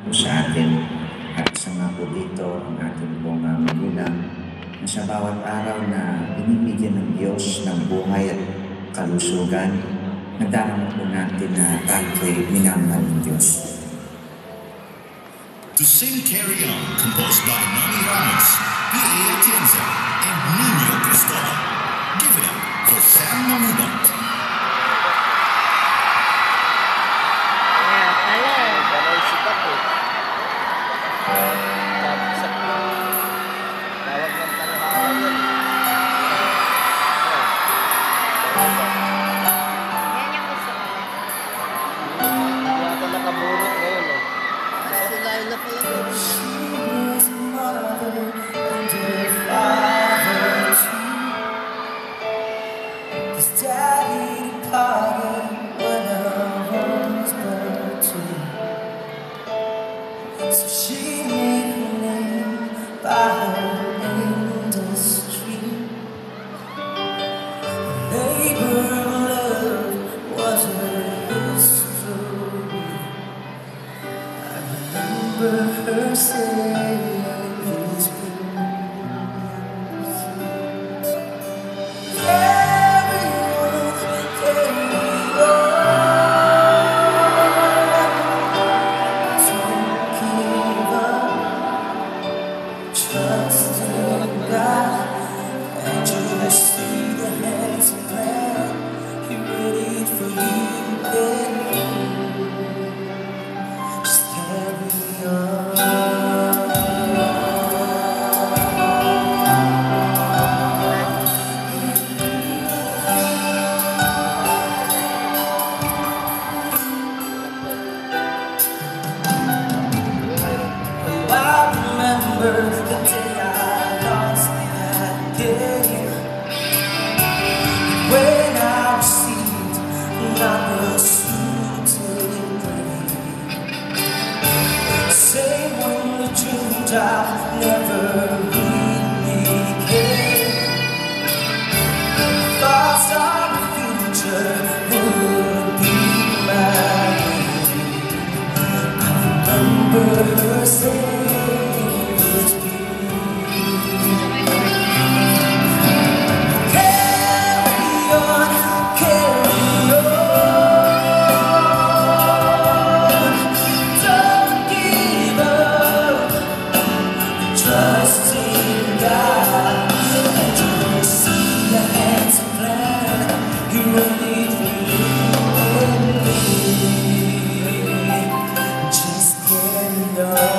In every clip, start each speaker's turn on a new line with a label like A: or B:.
A: sa atin. At isa nga po dito ang ating pong magulang na sa bawat araw na binibigyan ng Diyos ng buhay at kalusugan, nadarama po natin na tayo ko'y minamahal ng Diyos.
B: To Sing Carry On, composed by Nani Ramos, P.A. Atienza, and Nino Cristola. Give it up for Sam Mangubat.
C: So she made her name by her industry. Labor of love was her history. I remember her saying these words: carry on, carry on. Trust in God, and you will see the hands of prayer. He ready for you and me. Just carry on. I remember the day I lost that day, when I received non-pursued grade. Say when the dreamed I never really came. Thoughts of the future would be mine. I remember her saying, just carry on.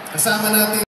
D: Kasama natin